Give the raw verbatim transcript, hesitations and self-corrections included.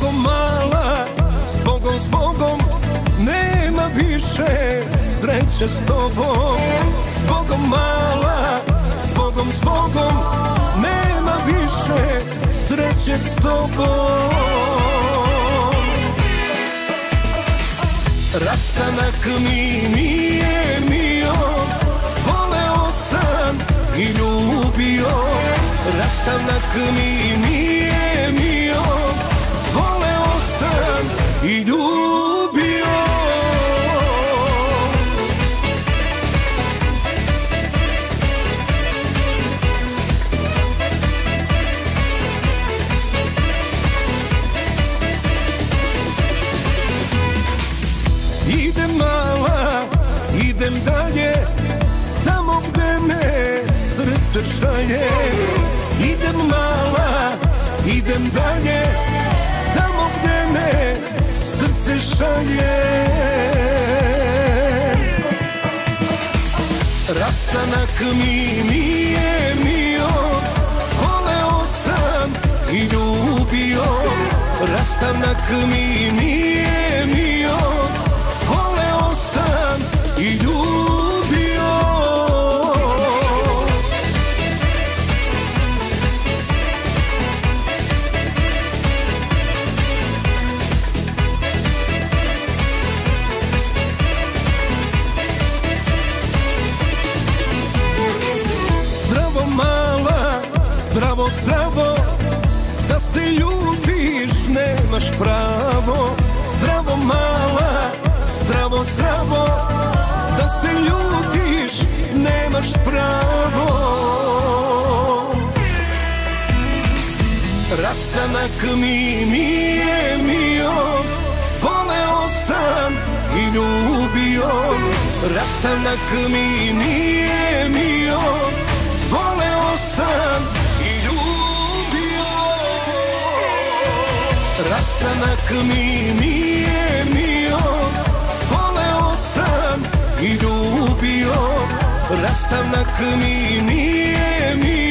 Zbogom mala, zbogom, zbogom, nema više sreće s tobom. Zbogom mala, zbogom, zbogom, nema više sreće s tobom. Rastanak mi nije mio, voleo sam i ljubio. Rastanak mi nije mio, voleo sam i ljubio. Idem mala, idem dalje, tamo gde me srce šalje. Idem mala, idem dalje, tamo gde me srce šalje. Rastanak mi nije mio, voleo sam i ljubio. Rastanak mi nije mio, voleo sam i ljubio. Zdravo mala, zdravo, zdravo, da se ljubiš nemaš pravo. Zdravo mala, zdravo, zdravo, da se ljubiš nemaš pravo. Rastanak mi nije mio, voleo sam i ljubio. Rastanak mi nije mio, voleo sam i ljubio. Rastanak mi nije mio, voleo sam i ljubio. Rastanak mi nije mio.